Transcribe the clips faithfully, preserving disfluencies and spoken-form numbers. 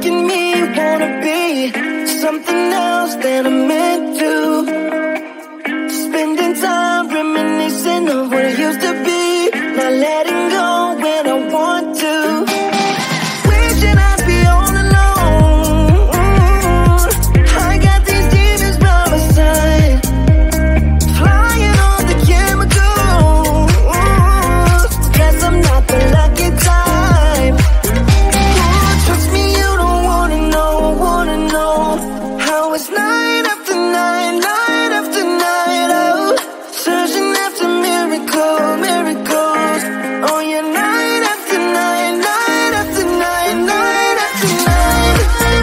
making me wanna be something else than I'm meant to. Spending time reminiscing of what it used to be, not letting go when I want to. Wishing I'd be all alone. I got these demons by my side, flying on the chemicals. Guess I'm not the lucky type. Oh, trust me, you don't wanna know, wanna know how it's night after night, night after night. Oh, searching after miracles, miracles. Oh yeah, night after night, night after night, night after night.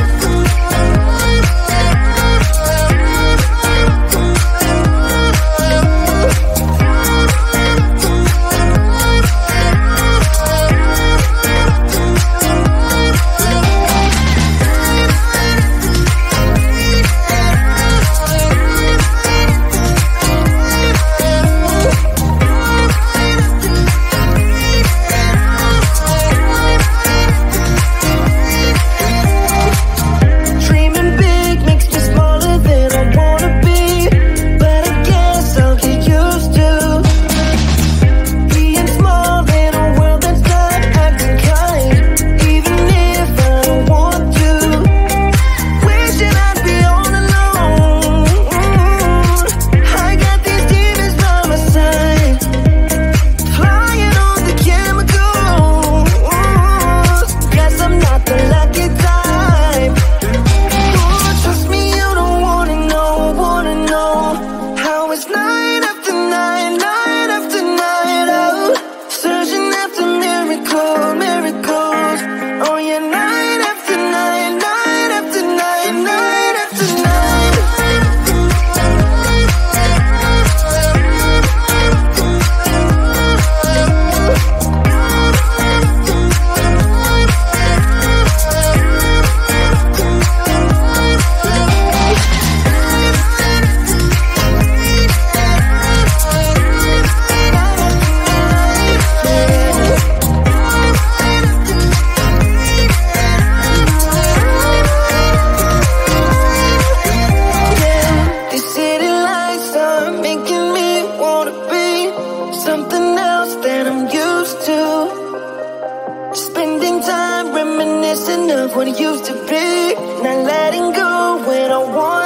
Dreaming big makes me smaller than I wanna be, but I guess I'll get used to being small in a world that's not acting kind, even if I don't want to. Wishing I'd be all alone. I got these demons by my side, flying on the chemicals. Guess I'm not the lucky type. Oh, trust me, you don't wanna know, wanna know how it's night after night, night after night. Oh, searching after miracles, miracles. Oh yeah, night after night, night after night, night after night. These city lights are making me wanna be something else than I'm used to. Spending time reminiscing of what it used to be, not letting go when I want